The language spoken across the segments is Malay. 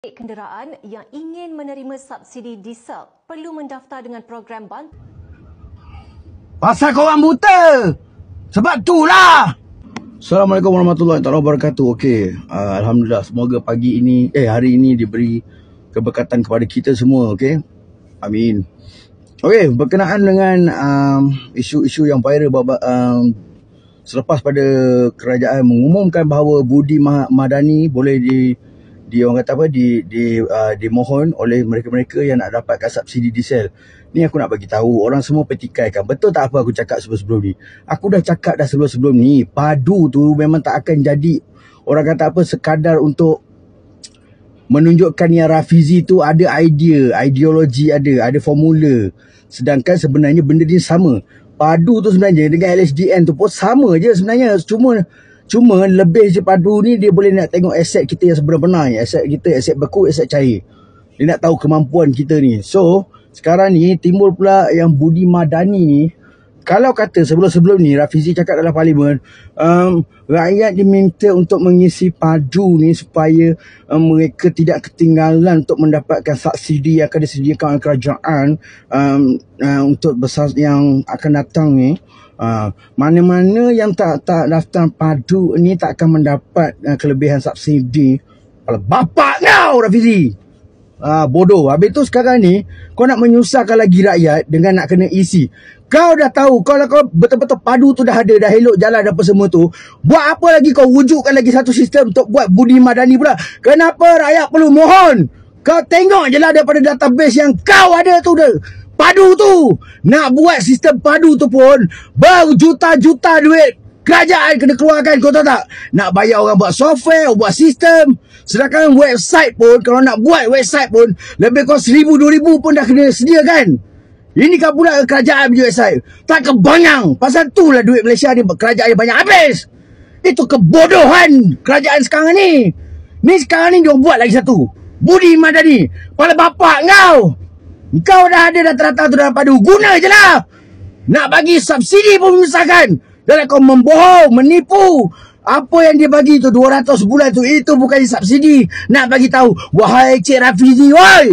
Kenderaan yang ingin menerima subsidi diesel perlu mendaftar dengan program bantuan. Pasal korang buta. Sebab itulah. Assalamualaikum warahmatullahi wabarakatuh. Okey, alhamdulillah, semoga hari ini diberi keberkatan kepada kita semua, okey. Amin. Okey, berkenaan dengan isu-isu yang viral selepas pada kerajaan mengumumkan bahawa Budi Madani boleh dimohon oleh mereka-mereka yang nak dapatkan subsidi diesel. Ni aku nak bagi tahu, orang semua petikaikan. Betul tak apa aku cakap sebelum ni? Aku dah cakap dah sebelum ni, padu tu memang tak akan jadi, orang kata apa, sekadar untuk menunjukkan yang Rafizi tu ada ideologi, ada formula. Sedangkan sebenarnya benda ni sama. Padu tu sebenarnya dengan LHDN tu pun sama je sebenarnya. Cuma lebih je padu ni, dia boleh nak tengok aset kita yang sebenar-benar. Aset kita, aset beku, aset cair. Dia nak tahu kemampuan kita ni. So, sekarang ni timbul pula yang Budi Madani ni. Kalau kata sebelum ni Rafizi cakap dalam parlimen, rakyat diminta untuk mengisi padu ni supaya mereka tidak ketinggalan untuk mendapatkan subsidi yang akan disediakan oleh kerajaan untuk besar yang akan datang ni. Mana-mana yang tak daftar padu ni tak akan mendapat kelebihan subsidi. Kalau bapak kau Rafizi, bodoh. Habis tu sekarang ni kau nak menyusahkan lagi rakyat dengan nak kena isi. Kau dah tahu, kalau kau betul-betul padu tu dah ada, dah elok jalan apa semua tu, buat apa lagi kau wujudkan lagi satu sistem untuk buat Budi Madani pula? Kenapa rakyat perlu mohon? Kau tengok je lah daripada database yang kau ada tu dah. Padu tu, nak buat sistem padu tu pun berjuta-juta duit kerajaan kena keluarkan, kau tahu tak? Nak bayar orang buat software, buat sistem. Sedangkan website pun, kalau nak buat website pun lebih kurang 1,000-2,000 pun dah kena sediakan. Ini kan pula kerajaan punya website. Tak kebangang. Pasal tu lah duit Malaysia ni, kerajaan ni banyak habis. Itu kebodohan kerajaan sekarang ni. Ni sekarang ni dia buat lagi satu, Budi Madani. Kepala bapak kau. Kau dah ada data-data tu dalam padu. Guna je lah. Nak bagi subsidi pun menyusahkan. Dan kau membohong, menipu. Apa yang dia bagi tu 200 bulan tu, itu bukan subsidi. Nak bagi tahu, wahai Cik Rafizi, woi,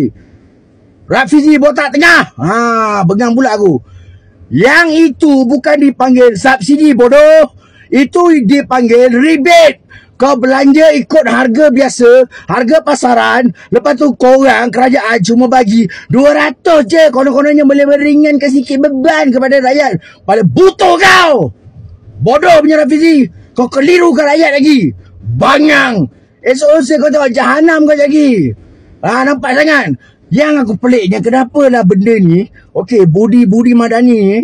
Rafizi botak tengah. Pegang pula aku. Yang itu bukan dipanggil subsidi, bodoh. Itu dipanggil rebate. Kau belanja ikut harga biasa, harga pasaran. Lepas tu korang, kerajaan cuma bagi 200 je. Konon-kononnya boleh meringankan sikit beban kepada rakyat. Pada butuh kau. Bodoh punya Rafizi. Kau kelirukan rakyat lagi. Bangang. Esok-esok kau tengok jahanam kau lagi. Nampak sangat. Yang aku peliknya, kenapa lah benda ni, okey, Budi Madani ni,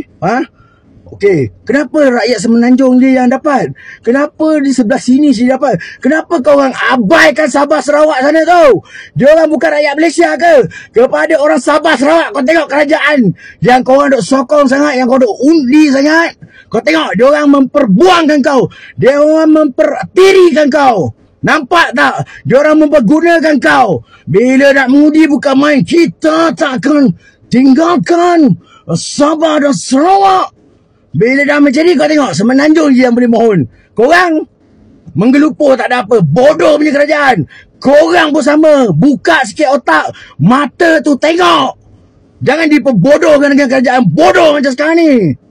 okey, kenapa rakyat Semenanjung dia yang dapat? Kenapa di sebelah sini dia dapat? Kenapa kau orang abaikan Sabah Sarawak sana tu? Dia orang bukan rakyat Malaysia ke? Kepada orang Sabah Sarawak, kau tengok kerajaan yang kau orang duk sokong sangat, yang kau duk undi sangat. Kau tengok, dia orang memperbuangkan kau. Dia orang mempertirikan kau. Nampak tak? Dia orang mempergunakan kau. Bila nak mengundi bukan main. Kita takkan tinggalkan Sabah dan Sarawak. Bila dah macam ni, kau tengok, Semenanjung je yang boleh mohon. Korang menggelupur tak ada apa. Bodoh punya kerajaan. Korang pun sama. Buka sikit otak. Mata tu tengok. Jangan diperbodohkan dengan kerajaan bodoh macam sekarang ni.